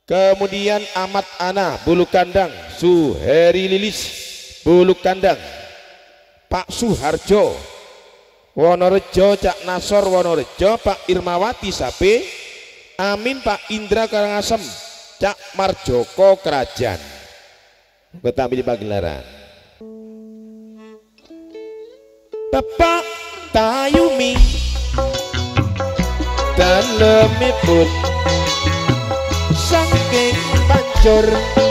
Kemudian Ahmad Ana Bulu Kandang, Suheri Lilis Bulu Kandang, Pak Suharjo Wonorejo, Cak Nasor Wonorejo, Pak Irmawati Sape, Amin Pak Indra Karangasem, Cak Marjoko Kerajaan. Kita ambil pagelaran. Bapak Tayumi dalemipun saking pancur,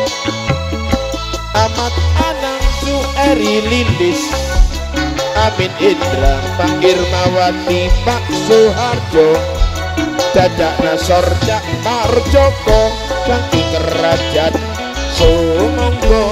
Ahmad Anang Suheri Lilis, Amin Indra, Pak Irmawati, Pak Suharjo, Cak Nasor, Cak Marjoko Kerajaan. Sumangga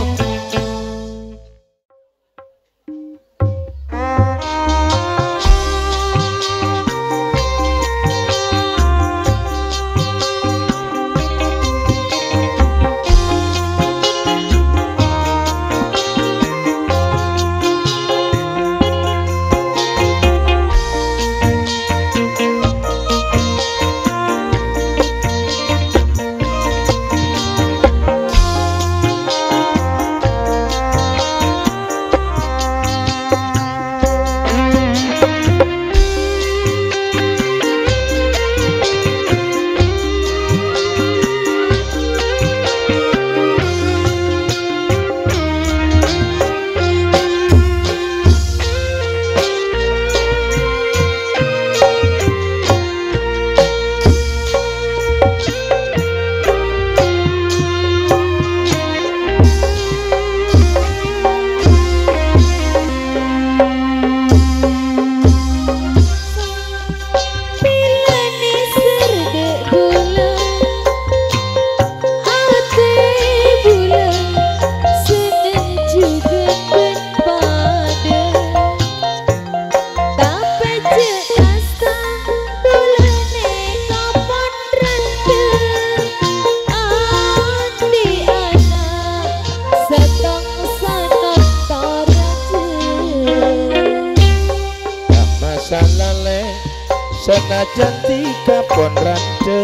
senajan tiga pon rande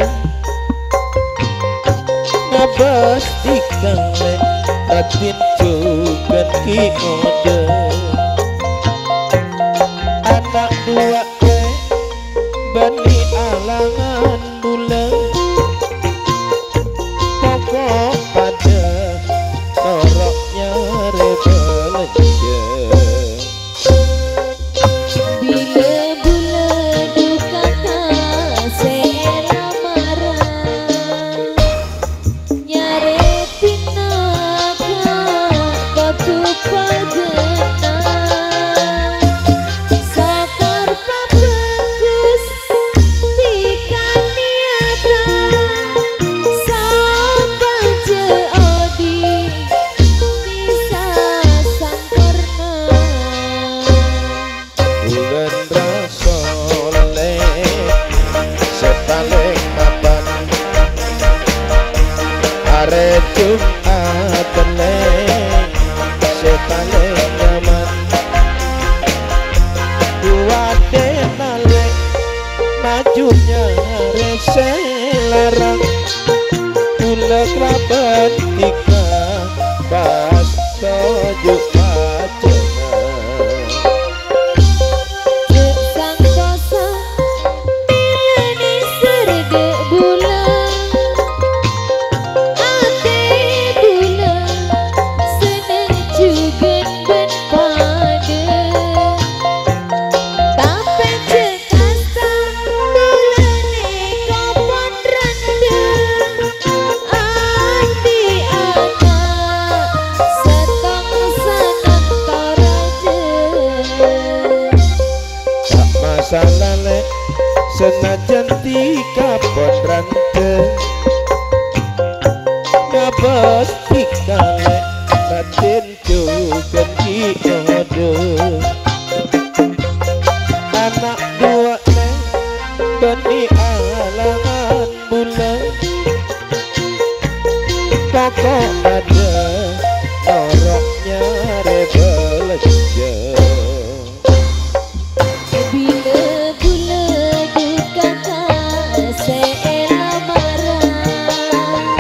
ngabas dikale ratin juga ki ode anak dua bani alangan bulan pokok pada noroknya rebel aja. Majunya rese larang kula kerabat tika pas tojuk pacena sang kosa pilani serge bulan ate bulan seneng juga ben pada tapi cekasta bulane kopon rende ati anak setong seneng toraje tak masalah lek senajan tiga pon rante ngabas dikale ratin juga ki ode anak dua bani alangan bulan pokok ada orangnya rebel aja. bila bula duka seela marah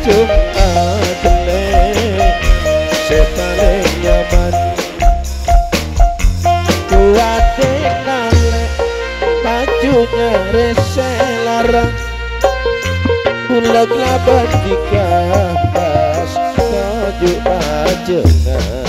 Jumatne setane nyaman kuwate kalek bajunya rese larang bulat laban dikahas tajuk ajengan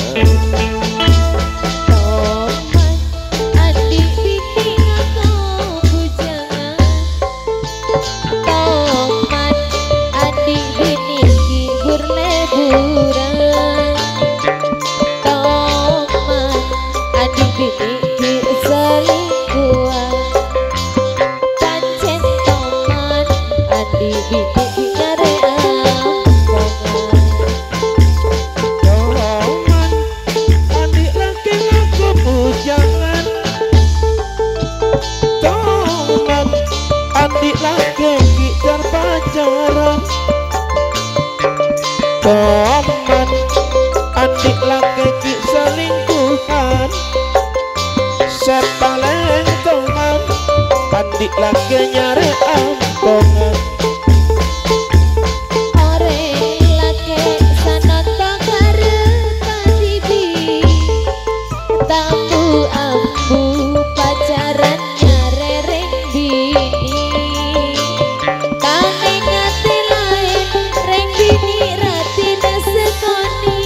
teman adik laki ki selingkuhan sepaleng teman adik laki nyari ampongan Orang laki sanata karepan bibi tamu ambu pacaran nyarereng bini kane ngati lain reng bini ratina sekoni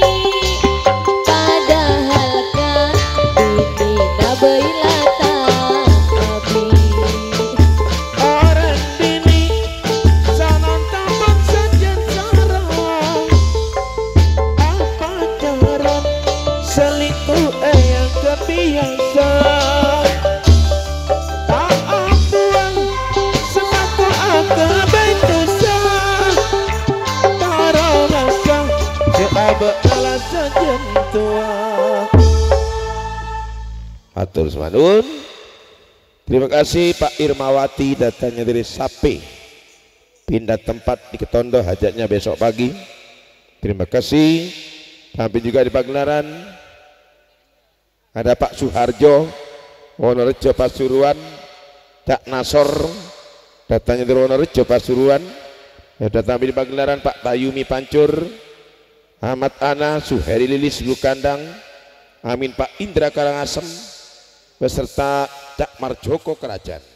padahal kan bini nabai lata nabi orang bini sanon tambang sajen sarang apa jaran selingkuh yang kebiasa tak ampuan semaku aku bendosa taro rasa seabe alasan jentua atur semanun. Terima kasih Pak Irmawati datangnya dari Sape pindah tempat di Ketondo hajatnya besok pagi. Terima kasih. Sampai juga di Pagelaran ada Pak Suharjo Wonorejo Pasuruan, Cak Nasor datangnya dari Wonorejo Pasuruan. Ya, datang di Pagelaran Pak Tayumi Pancur, Ahmad Ana, Suheri Lilis Lukandang, Amin Pak Indra Karangasem beserta Cak Marjoko Kerajaan.